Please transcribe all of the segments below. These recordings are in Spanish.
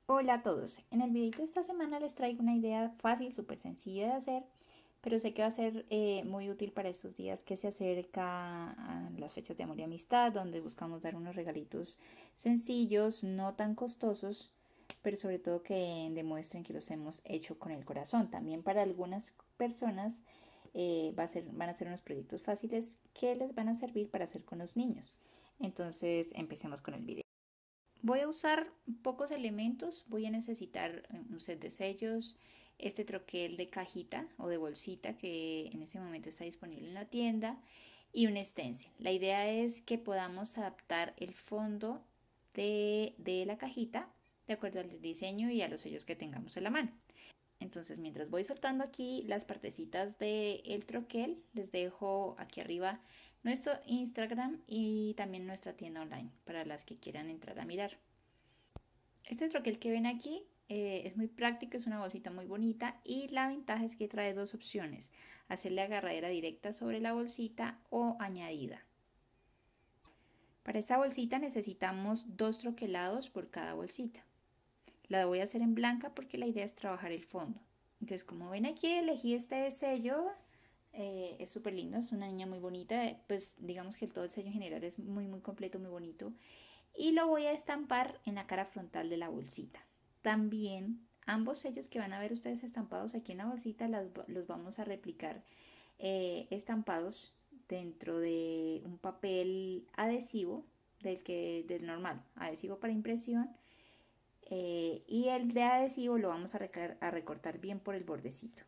Hola a todos, en el videito de esta semana les traigo una idea fácil, súper sencilla de hacer, pero sé que va a ser muy útil para estos días que se acerca a las fechas de amor y amistad, donde buscamos dar unos regalitos sencillos, no tan costosos, pero sobre todo que demuestren que los hemos hecho con el corazón. También para algunas personas van a ser unos proyectos fáciles que les van a servir para hacer con los niños. Entonces empecemos con el video. Voy a usar pocos elementos, voy a necesitar un set de sellos, este troquel de cajita o de bolsita que en ese momento está disponible en la tienda y un stencil. La idea es que podamos adaptar el fondo de la cajita de acuerdo al diseño y a los sellos que tengamos en la mano. Entonces, mientras voy soltando aquí las partecitas del troquel, les dejo aquí arriba nuestro Instagram y también nuestra tienda online para las que quieran entrar a mirar. Este troquel que ven aquí es muy práctico, es una bolsita muy bonita y la ventaja es que trae dos opciones, hacerle agarradera directa sobre la bolsita o añadida. Para esta bolsita necesitamos dos troquelados por cada bolsita. La voy a hacer en blanca porque la idea es trabajar el fondo. Entonces, como ven aquí, elegí este sello. Es súper lindo, es una niña muy bonita. Pues digamos que todo el sello en general es muy completo, muy bonito. Y lo voy a estampar en la cara frontal de la bolsita. También ambos sellos que van a ver ustedes estampados aquí en la bolsita los vamos a replicar estampados dentro de un papel adhesivo del normal, adhesivo para impresión, y el de adhesivo lo vamos a recortar bien por el bordecito.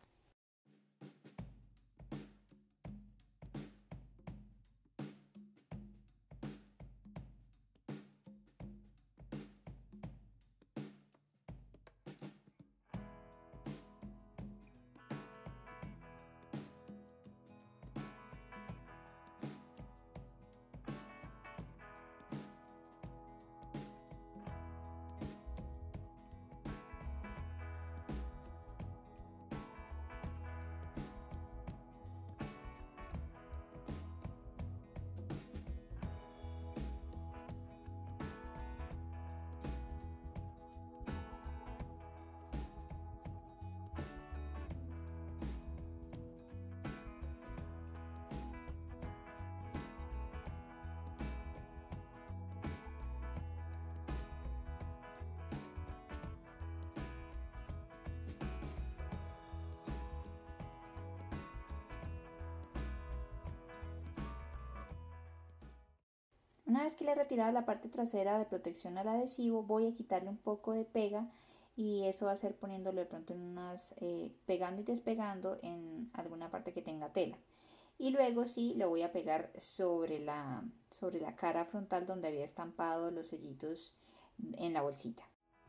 Una vez que le he retirado la parte trasera de protección al adhesivo, voy a quitarle un poco de pega y eso va a ser poniéndolo de pronto en pegando y despegando en alguna parte que tenga tela. Y luego sí lo voy a pegar sobre la cara frontal donde había estampado los sellitos en la bolsita.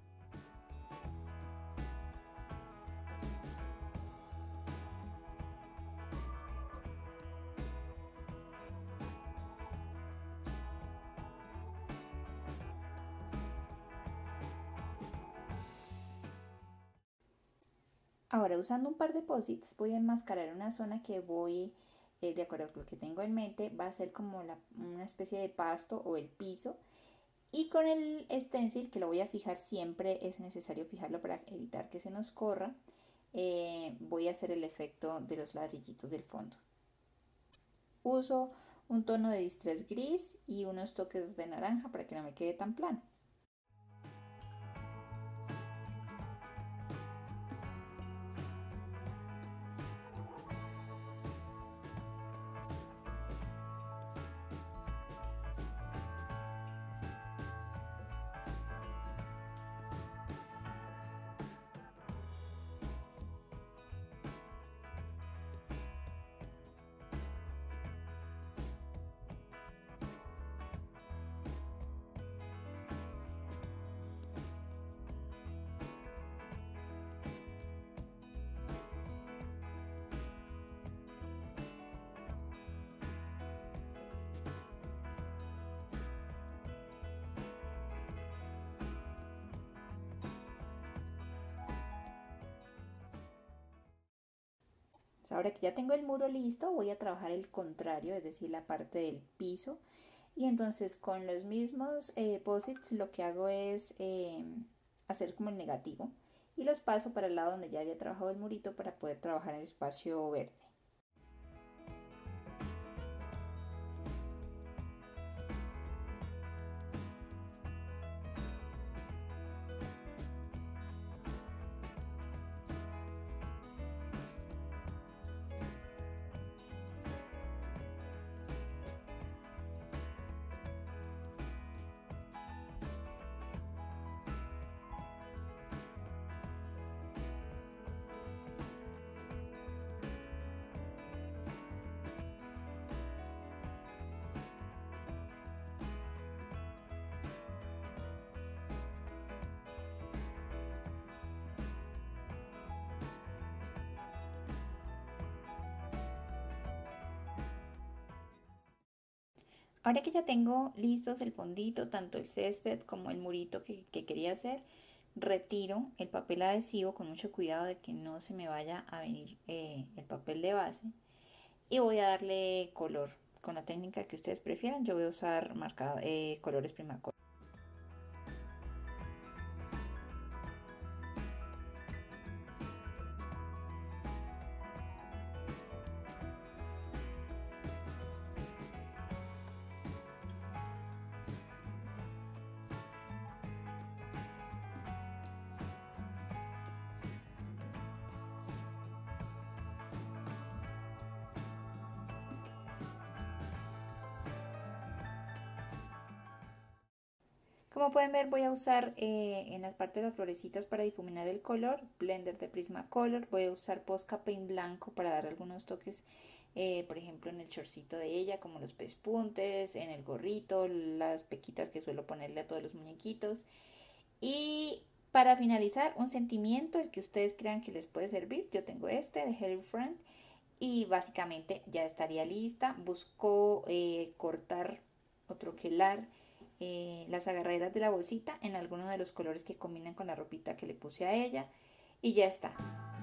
Ahora, usando un par de posits, voy a enmascarar una zona que de acuerdo con lo que tengo en mente, va a ser como una especie de pasto o el piso. Y con el stencil, que lo voy a fijar siempre, es necesario fijarlo para evitar que se nos corra, voy a hacer el efecto de los ladrillitos del fondo. Uso un tono de distress gris y unos toques de naranja para que no me quede tan plano. Ahora que ya tengo el muro listo, voy a trabajar el contrario, es decir, la parte del piso. Y entonces con los mismos posits lo que hago es hacer como el negativo y los paso para el lado donde ya había trabajado el murito para poder trabajar en el espacio verde. Ahora que ya tengo listos el fondito, tanto el césped como el murito que quería hacer, retiro el papel adhesivo con mucho cuidado de que no se me vaya a venir el papel de base y voy a darle color con la técnica que ustedes prefieran. Yo voy a usar colores Primacolor. Como pueden ver, voy a usar en las partes de las florecitas para difuminar el color, blender de Prismacolor. Voy a usar Posca Paint blanco para dar algunos toques, por ejemplo, en el shortcito de ella, como los pespuntes, en el gorrito, las pequitas que suelo ponerle a todos los muñequitos. Y para finalizar, un sentimiento, el que ustedes crean que les puede servir. Yo tengo este de Hello Friend y básicamente ya estaría lista. Busco cortar o troquelar las agarraderas de la bolsita en alguno de los colores que combinan con la ropita que le puse a ella y ya está.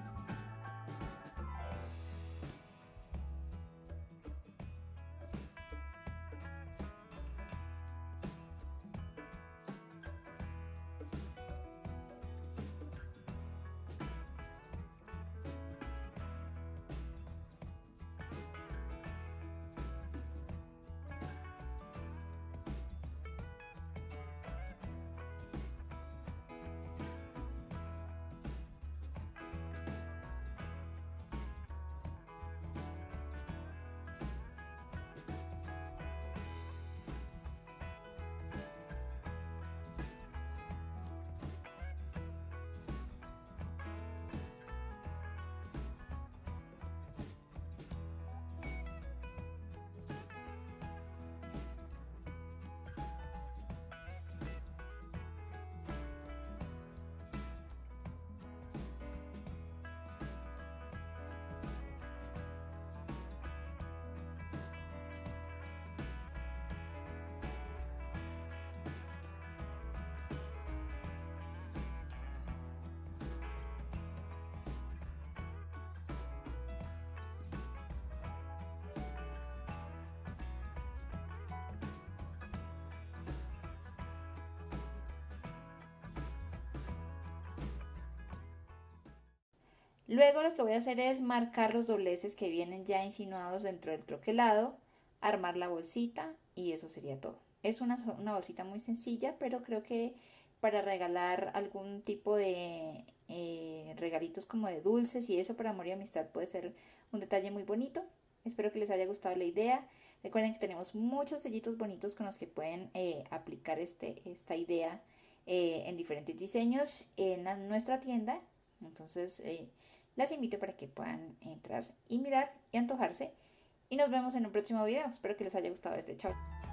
Luego lo que voy a hacer es marcar los dobleces que vienen ya insinuados dentro del troquelado, armar la bolsita y eso sería todo. Es una bolsita muy sencilla, pero creo que para regalar algún tipo de regalitos como de dulces y eso para amor y amistad puede ser un detalle muy bonito. Espero que les haya gustado la idea. Recuerden que tenemos muchos sellitos bonitos con los que pueden aplicar esta idea en diferentes diseños en nuestra tienda. Entonces, las invito para que puedan entrar y mirar y antojarse. Y nos vemos en un próximo video. Espero que les haya gustado este. Chao.